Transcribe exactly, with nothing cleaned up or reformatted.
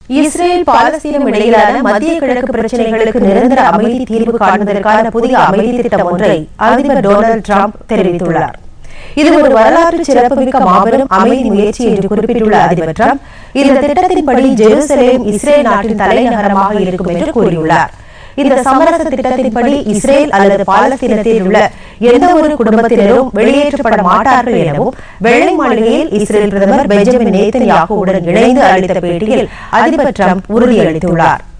Israel பாலஸ்தீனம் இடையிலான மத்திய கிழக்கு பிரச்சினைகளுக்கு நிரந்தர அமைதி தீர்வு காண்பதற்கான புதிய அமைதி திட்டம் ஒன்றை அதிபர் டொனால்டு டிரம்ப் தெரிவித்துள்ளார். இது ஒரு வரலாற்று சிறப்புமிக்க மாபெரும் அமைதி முயற்சி என்று குறிப்பிட்டுள்ள அதிபர் டிரம்ப் இந்த திட்டத்தின்படி ஜெருசலேம் இஸ்ரேல் நாட்டின் தலைநகரமாக இருக்கும் என்று கூறியுள்ளார். இந்த சமரச திட்டத்தின்படி இஸ்ரேல் அல்லது பாலஸ்தீனத்தில் உள்ள எந்த ஒரு குடும்பத்தினரும் வெளியேற்றப்பட மாட்டார்கள் எனவும் வெள்ளை மாளிகையில் இஸ்ரேல் பிரதமர் பெஞ்சமின் நேத்தன்யாகுவுடன் இணைந்து அளித்த பேட்டியில் அதிபர் டிரம்ப் உறுதியளித்துள்ளார்.